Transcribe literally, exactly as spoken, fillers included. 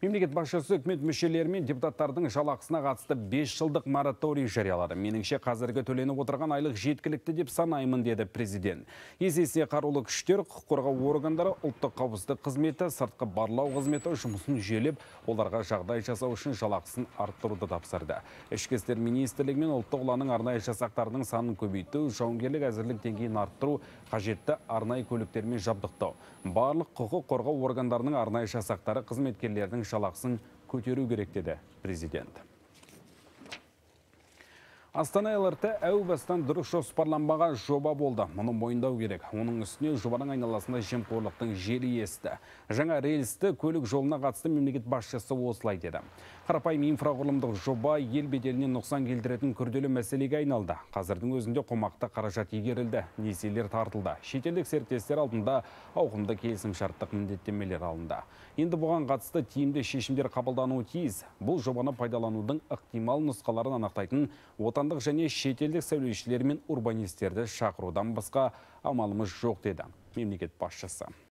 Мемлекет басшысы үкімет мүшелері мен депутаттардың жалақысына қатысты бес жылдық мораторий жариялады. Меніңше қазіргі төленіп отырған айлық жеткілікті деп санаймын, деді президент. Есесіне қарулы күштер, құқық қорғау органдары, ұлттық қауіпсіздік қызметі, сыртқы барлау қызметі жұмысын жүйелеп, оларға жағдай жасау үшін жалақысын арттыруды тапсырды. Ішкі істер министрлігі мен ұлттық ұланның арнайы жасақтарының санын көбейту, жауынгерлік әзірлік деңгейін арттыру, қажетті арнайы көліктермен жабдықтау. Барлық құқық қорғау органдарының арнайы жасақтары қызметкерлердің жалақысын көтеру керек, деді президент. Астана ЛРТ әу бастан дұрыс жоспарланбаған жоба болды. Мұны мойындау керек. Оның үстіне жобаның айналасында жемқорлықтың желі есті. Жаңа рельсті көлік жолына қатысты мемлекет басшысы осылай деді. Қарапайым инфрақұрылымдық жоба ел беделіне нұқсан келтіретін күрделі мәселеге айналды. Қазірдің өзінде қомақты қаражат игерілді, несиелер тартылды. Шетелдік серіктестер алдында ауқымды келісімшарттық міндеттемелер алынды. Енді бұған қатысты тиімді шешімдер қабылдануы тиіс. Бұл жобаны пайдаланудың ықтимал нұсқаларын анықтайтын отандық және шетелдік сәулетшілер мен урбанистерді шақырудан басқа амалымыз жоқ, деді мемлекет басшысы.